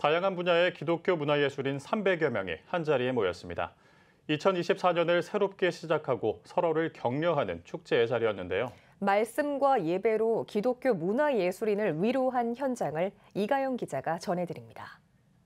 다양한 분야의 기독교 문화예술인 300여 명이 한자리에 모였습니다. 2024년을 새롭게 시작하고 서로를 격려하는 축제의 자리였는데요. 말씀과 예배로 기독교 문화예술인을 위로한 현장을 이가영 기자가 전해드립니다.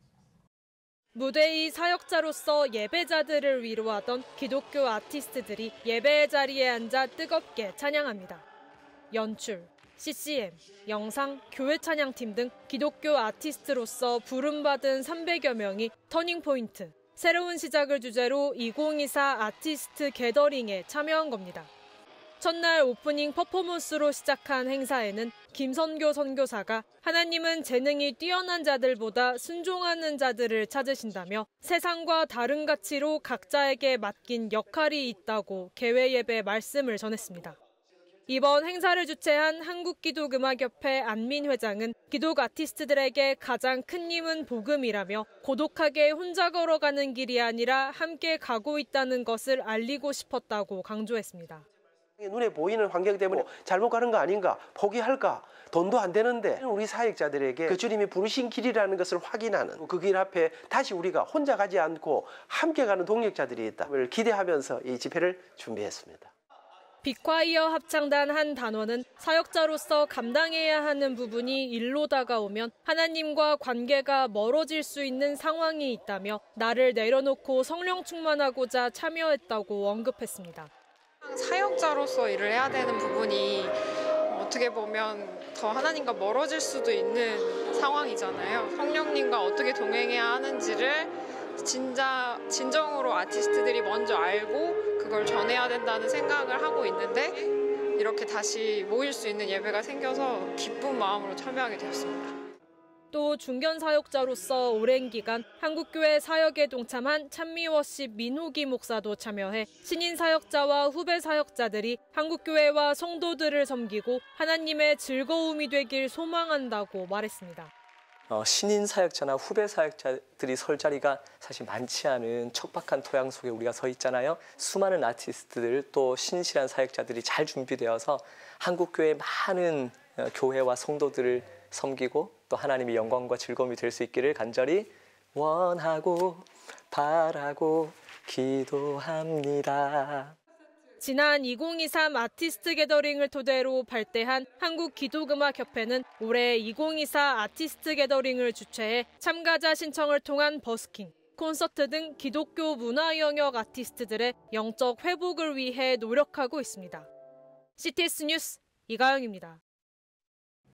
무대의 사역자로서 예배자들을 위로하던 기독교 아티스트들이 예배의 자리에 앉아 뜨겁게 찬양합니다. 연출, CCM, 영상, 교회 찬양팀 등 기독교 아티스트로서 부름받은 300여 명이 터닝포인트, 새로운 시작을 주제로 2024 아티스트 게더링에 참여한 겁니다. 첫날 오프닝 퍼포먼스로 시작한 행사에는 김선교 선교사가 하나님은 재능이 뛰어난 자들보다 순종하는 자들을 찾으신다며 세상과 다른 가치로 각자에게 맡긴 역할이 있다고 개회 예배 말씀을 전했습니다. 이번 행사를 주최한 한국기독음악협회 안민 회장은 기독 아티스트들에게 가장 큰 힘은 복음이라며 고독하게 혼자 걸어가는 길이 아니라 함께 가고 있다는 것을 알리고 싶었다고 강조했습니다. 눈에 보이는 환경 때문에 잘못 가는 거 아닌가, 포기할까, 돈도 안 되는데 우리 사역자들에게 그 주님이 부르신 길이라는 것을 확인하는 그 길 앞에 다시 우리가 혼자 가지 않고 함께 가는 동력자들이 있다를 기대하면서 이 집회를 준비했습니다. 빅콰이어 합창단 한 단원은 사역자로서 감당해야 하는 부분이 일로 다가오면 하나님과 관계가 멀어질 수 있는 상황이 있다며 나를 내려놓고 성령 충만하고자 참여했다고 언급했습니다. 사역자로서 일을 해야 되는 부분이 어떻게 보면 더 하나님과 멀어질 수도 있는 상황이잖아요. 성령님과 어떻게 동행해야 하는지를 진정으로 아티스트들이 먼저 알고 그걸 전해야 된다는 생각을 하고 있는데 이렇게 다시 모일 수 있는 예배가 생겨서 기쁜 마음으로 참여하게 되었습니다. 또 중견 사역자로서 오랜 기간 한국교회 사역에 동참한 찬미워십 민호기 목사도 참여해 신인 사역자와 후배 사역자들이 한국교회와 성도들을 섬기고 하나님의 즐거움이 되길 소망한다고 말했습니다. 신인 사역자나 후배 사역자들이 설 자리가 사실 많지 않은 척박한 토양 속에 우리가 서 있잖아요. 수많은 아티스트들 또 신실한 사역자들이 잘 준비되어서 한국교회의 많은 교회와 성도들을 섬기고 또 하나님의 영광과 즐거움이 될 수 있기를 간절히 원하고 바라고 기도합니다. 지난 2023 아티스트 게더링을 토대로 발대한 한국기독음악협회는 올해 2024 아티스트 게더링을 주최해 참가자 신청을 통한 버스킹, 콘서트 등 기독교 문화 영역 아티스트들의 영적 회복을 위해 노력하고 있습니다. CTS 뉴스 이가영입니다.